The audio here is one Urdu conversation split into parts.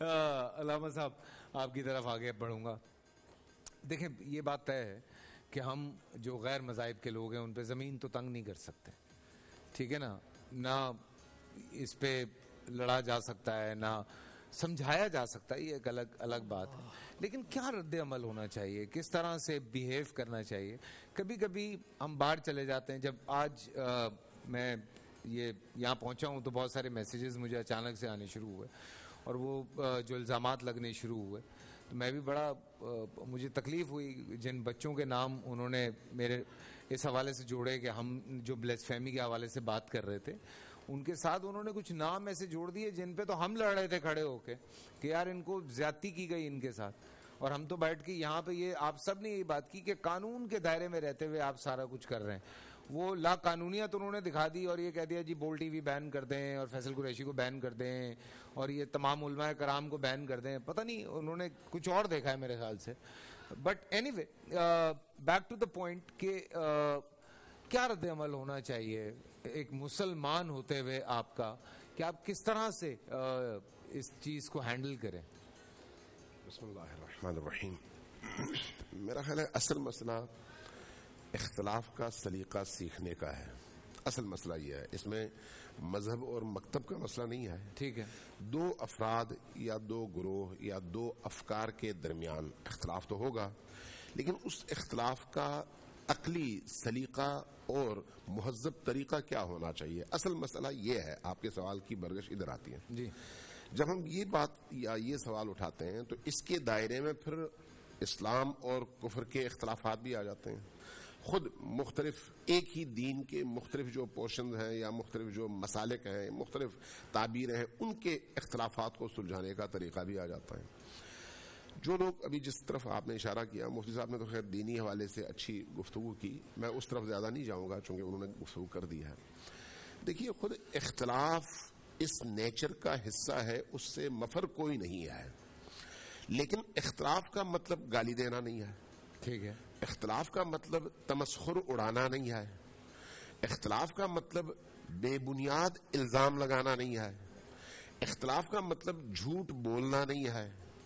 علامہ صاحب آپ کی طرف آگے بڑھوں گا. دیکھیں یہ بات طے ہے کہ ہم جو غیر مذاہب کے لوگ ہیں ان پہ زمین تو تنگ نہیں کر سکتے, ٹھیک ہے نا, نہ اس پہ لڑا جا سکتا ہے, نہ سمجھایا جا سکتا ہے, یہ ایک الگ بات ہے. لیکن کیا رد عمل ہونا چاہیے, کس طرح سے بیہیو کرنا چاہیے؟ کبھی کبھی ہم باہر چلے جاتے ہیں. جب آج میں یہاں پہنچا ہوں تو بہت سارے میسیجز مجھے اچانک سے آنے شروع ہوئے, اور وہ جو الزامات لگنے شروع ہوئے تو میں بھی بڑا مجھے تکلیف ہوئی. جن بچوں کے نام انہوں نے میرے اس حوالے سے جوڑے کہ ہم جو بلیسفیمی کے حوالے سے بات کر رہے تھے, ان کے ساتھ انہوں نے کچھ نام ایسے جوڑ دیے جن پہ تو ہم لڑ رہے تھے کھڑے ہو کے کہ یار ان کو زیادتی کی گئی ان کے ساتھ, اور ہم تو بیٹھ کے یہاں پہ یہ آپ سب نے یہ بات کی کہ قانون کے دائرے میں رہتے ہوئے آپ سارا کچھ کر رہے ہیں. وہ لا قانونیت انہوں نے دکھا دی اور یہ کہہ دیا جی بول ٹی وی بین کر دیں اور فیصل قریشی کو بین کر دیں اور یہ تمام علماء کرام کو بین کر دیں. پتہ نہیں انہوں نے کچھ اور دیکھا ہے میرے خیال سے. But anyway back to the point کہ کیا رد عمل ہونا چاہیے ایک مسلمان ہوتے ہوئے آپ کا, کہ آپ کس طرح سے اس چیز کو ہینڈل کریں؟ بسم اللہ الرحمن الرحیم. میرا خیال ہے اصل مسئلہ اختلاف کا سلیقہ سیکھنے کا ہے. اصل مسئلہ یہ ہے, اس میں مذہب اور مکتب کا مسئلہ نہیں ہے. ٹھیک ہے, دو افراد یا دو گروہ یا دو افکار کے درمیان اختلاف تو ہوگا, لیکن اس اختلاف کا عقلی سلیقہ اور مہذب طریقہ کیا ہونا چاہیے. اصل مسئلہ یہ ہے, آپ کے سوال کی برگش ادھر آتی ہے. جی, جب ہم یہ بات یا یہ سوال اٹھاتے ہیں تو اس کے دائرے میں پھر اسلام اور کفر کے اختلافات بھی آ جاتے ہیں. خود مختلف ایک ہی دین کے مختلف جو پورشنز ہیں یا مختلف جو مسالک ہیں, مختلف تعبیریں ہیں, ان کے اختلافات کو سلجھانے کا طریقہ بھی آ جاتا ہے. جو لوگ ابھی جس طرف آپ نے اشارہ کیا, مفتی صاحب نے تو خیر دینی حوالے سے اچھی گفتگو کی, میں اس طرف زیادہ نہیں جاؤں گا چونکہ انہوں نے گفتگو کر دی ہے. دیکھیے خود اختلاف اس نیچر کا حصہ ہے, اس سے مفر کوئی نہیں ہے, لیکن اختلاف کا مطلب گالی دینا نہیں ہے. ٹھیک ہے, اختلاف کا مطلب تمسخر اڑانا نہیں ہے. اختلاف کا مطلب بے بنیاد الزام لگانا نہیں ہے. اختلاف کا مطلب جھوٹ بولنا نہیں ہے.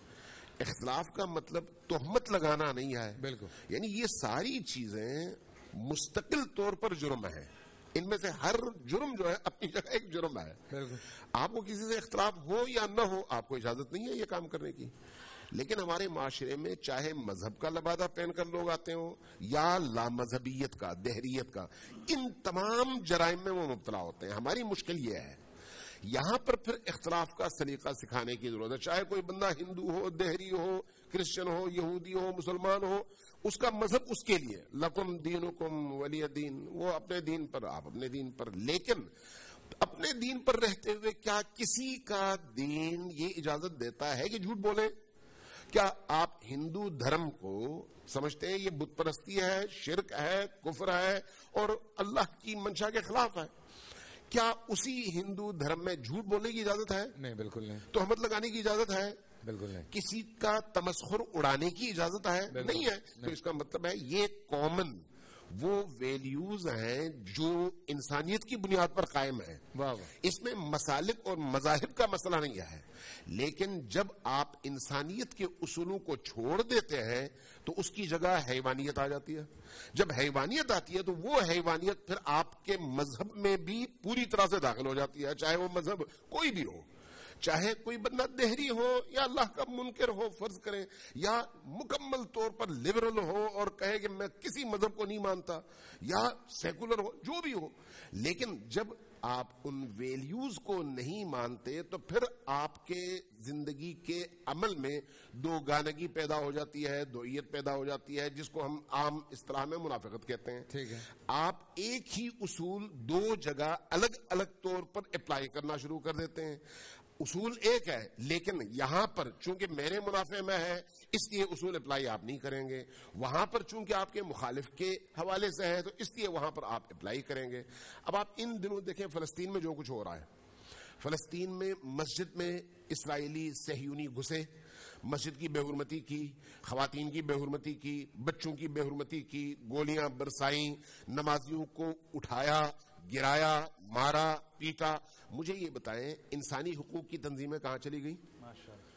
اختلاف کا مطلب تہمت لگانا نہیں ہے. بالکل, یعنی یہ ساری چیزیں مستقل طور پر جرم ہیں. ان میں سے ہر جرم جو ہے اپنی جگہ ایک جرم ہے. بالکل, آپ کو کسی سے اختلاف ہو یا نہ ہو, آپ کو اجازت نہیں ہے یہ کام کرنے کی. لیکن ہمارے معاشرے میں چاہے مذہب کا لبادہ پہن کر لوگ آتے ہوں یا لامذہبیت کا, دہریت کا, ان تمام جرائم میں وہ مبتلا ہوتے ہیں. ہماری مشکل یہ ہے, یہاں پر پھر اختلاف کا سلیقہ سکھانے کی ضرورت ہے. چاہے کوئی بندہ ہندو ہو, دہری ہو, کرسچن ہو, یہودی ہو, مسلمان ہو, اس کا مذہب اس کے لیے, لکم دینکم ولی دین, وہ اپنے دین پر, آپ اپنے دین پر. لیکن اپنے دین پر رہتے ہوئے کیا کسی کا دین یہ اجازت دیتا ہے کہ جھوٹ بولے؟ کیا آپ ہندو دھرم کو سمجھتے ہیں یہ بت پرستی ہے, شرک ہے, کفر ہے اور اللہ کی منشا کے خلاف ہے؟ کیا اسی ہندو دھرم میں جھوٹ بولنے کی اجازت ہے؟ نہیں, بالکل نہیں. تہمت لگانے کی اجازت ہے؟ بالکل نہیں. کسی کا تمسخر اڑانے کی اجازت ہے؟ نہیں ہے. تو اس کا مطلب ہے یہ کامن وہ ویلیوز ہیں جو انسانیت کی بنیاد پر قائم ہیں. اس میں مسالک اور مذاہب کا مسئلہ نہیں ہے. لیکن جب آپ انسانیت کے اصولوں کو چھوڑ دیتے ہیں تو اس کی جگہ حیوانیت آ جاتی ہے. جب حیوانیت آتی ہے تو وہ حیوانیت پھر آپ کے مذہب میں بھی پوری طرح سے داخل ہو جاتی ہے, چاہے وہ مذہب کوئی بھی ہو. چاہے کوئی بندہ دہری ہو یا اللہ کا منکر ہو فرض کریں, یا مکمل طور پر لبرل ہو اور کہے کہ میں کسی مذہب کو نہیں مانتا, یا سیکولر ہو, جو بھی ہو. لیکن جب آپ ان ویلیوز کو نہیں مانتے تو پھر آپ کے زندگی کے عمل میں دو گانگی پیدا ہو جاتی ہے, دوئیت پیدا ہو جاتی ہے, جس کو ہم عام اصطلاح میں منافقت کہتے ہیں. ٹھیک ہے, آپ ایک ہی اصول دو جگہ الگ الگ طور پر اپلائی کرنا شروع کر دیتے ہیں. اصول ایک ہے لیکن یہاں پر چونکہ میرے منافع میں ہے اس لیے اصول اپلائی آپ نہیں کریں گے, وہاں پر چونکہ آپ کے مخالف کے حوالے سے ہے تو اس لیے وہاں پر آپ اپلائی کریں گے. اب آپ ان دنوں دیکھیں فلسطین میں جو کچھ ہو رہا ہے. فلسطین میں مسجد میں اسرائیلی صہیونی گھسے, مسجد کی بے حرمتی کی, خواتین کی بے حرمتی کی, بچوں کی بے حرمتی کی, گولیاں برسائیں, نمازیوں کو اٹھایا, گرایا, مارا, پیٹا. مجھے یہ بتائیں انسانی حقوق کی تنظیمیں کہاں چلی گئی؟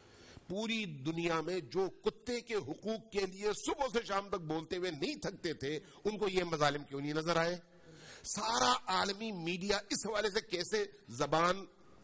पूरी दुनिया में जो कुत्ते के हुकूक के लिए सुबह से शाम तक बोलते हुए नहीं थकते थे, उनको ये मजालिम क्यों नहीं नजर आए? सारा आलमी मीडिया इस हवाले से कैसे जबान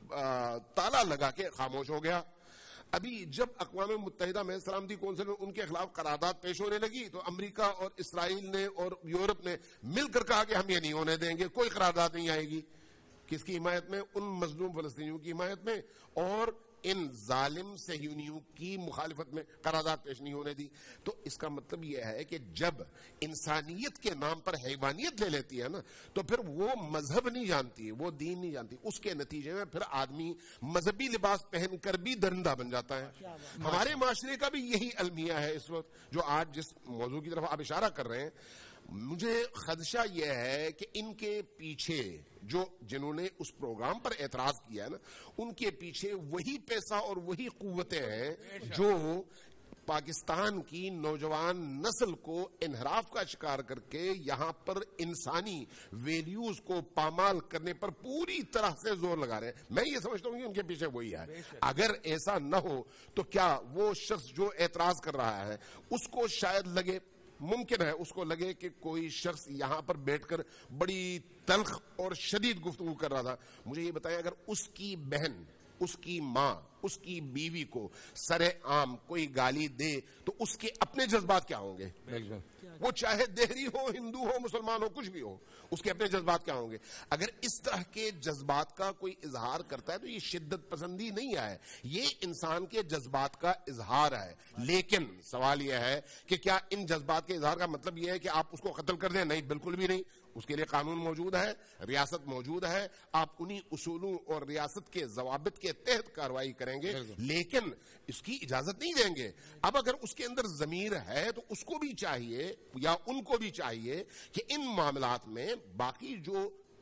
ताला लगा के खामोश हो गया? अभी जब अक़वाम मुत्तहिदा में सलामती कौंसिल में उनके खिलाफ करारदाद पेश होने लगी तो अमेरिका और इसराइल ने और यूरोप ने मिलकर कहा कि हम ये नहीं होने देंगे, कोई करारदाद नहीं आएगी। किसकी हिमायत में? उन मजलूम फलस्तीनियों की हिमायत में और इन जालिम सहयूनियों की मुखालिफत में करारदाद पेश नहीं होने दी। तो इसका मतलब यह है कि जब इंसानियत के नाम पर हैवानियत ले लेती है ना, तो फिर वो मजहब नहीं जानती, वो दीन नहीं जानती। उसके नतीजे में फिर आदमी मजहबी लिबास पहनकर भी दरिंदा बन जाता है। हमारे माशरे का भी यही अलमिया है इस वक्त, जो आज जिस मौजू की तरफ आप इशारा कर रहे हैं। मुझे खदशा यह है कि इनके पीछे जो जिन्होंने उस प्रोग्राम पर एतराज किया है ना, उनके पीछे वही पैसा और वही कुव्वतें हैं जो पाकिस्तान की नौजवान नस्ल को इनहराफ का शिकार करके यहां पर इंसानी वैल्यूज को पामाल करने पर पूरी तरह से जोर लगा रहे हैं। मैं ये समझता हूं कि उनके पीछे वही है। अगर ऐसा न हो तो क्या वो शख्स जो एतराज कर रहा है उसको शायद लगे, मुमकिन है उसको लगे कि कोई शख्स यहां पर बैठकर बड़ी तल्ख और शदीद गुफ्तगू कर रहा था। मुझे ये बताएं, अगर उसकी बहन, उसकी माँ, उसकी बीवी को सरे आम कोई गाली दे तो उसके अपने जज्बात क्या होंगे? वो चाहे देहरी हो, हिंदू हो, मुसलमान हो, कुछ भी हो, उसके अपने जज्बात क्या होंगे? अगर इस तरह के जज्बात का कोई इजहार करता है तो ये शिद्दत पसंदी नहीं है, ये इंसान के जज्बात का इजहार है। लेकिन सवाल यह है कि क्या इन जज्बात के इजहार का मतलब यह है कि आप उसको कत्ल कर दें? नहीं, बिल्कुल भी नहीं। उसके लिए कानून मौजूद है, रियासत मौजूद है, आप उन्हीं उसूलों और रियासत के जवाबित के तहत कार्रवाई करेंगे, लेकिन इसकी इजाजत नहीं देंगे। अब अगर उसके अंदर जमीर है तो उसको भी चाहिए या उनको भी चाहिए कि इन मामलात में बाकी जो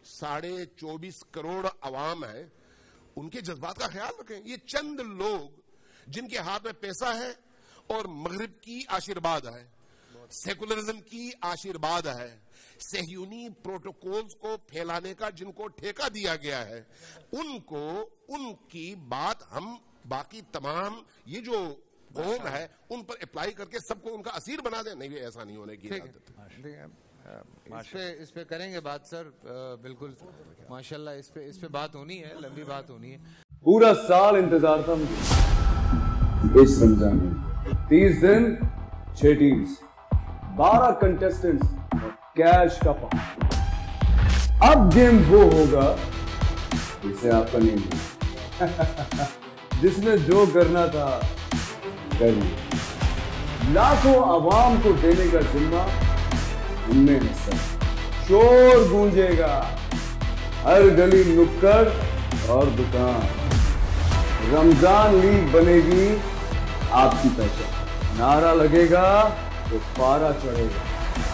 24.5 करोड़ अवाम है उनके जज्बात का ख्याल रखें। ये चंद लोग जिनके हाथ में पैसा है और मगरिब की आशीर्वाद है, सेकुलरिज्म की आशीर्वाद है, सहयूनी प्रोटोकॉल्स को फैलाने का जिनको ठेका दिया गया है, उनको उनकी बात हम बाकी तमाम ये जो कौम है उन पर अप्लाई करके सबको उनका असीर बना दें। नहीं, ऐसा नहीं होने की इस पे करेंगे बात सर, बिल्कुल माशाल्लाह इस पे बात होनी है, लंबी बात होनी है। पूरा साल इंतजार था मुझे इस रमजान में। 30 दिन 6 टीम्स, 12 कंटेस्टेंट्स, कैश का पार्ट। अब गेम वो होगा जिसे आपका नहीं है। जिसने जो करना था कर लिया। लाखों आवाम को देने का जिम्मा उनमें है सर। शोर गूंजेगा हर गली, नुक्कड़ और दुकान। रमजान लीग बनेगी आपकी पहचान। नारा लगेगा तो पारा चढ़ेगा।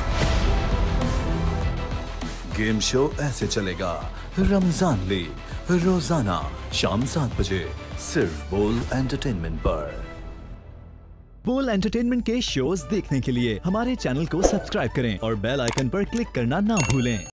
गेम शो ऐसे चलेगा। रमजान लीग रोजाना शाम 7 बजे सिर्फ बोल एंटरटेनमेंट पर। बोल एंटरटेनमेंट के शोज देखने के लिए हमारे चैनल को सब्सक्राइब करें और बेल आइकन पर क्लिक करना ना भूलें।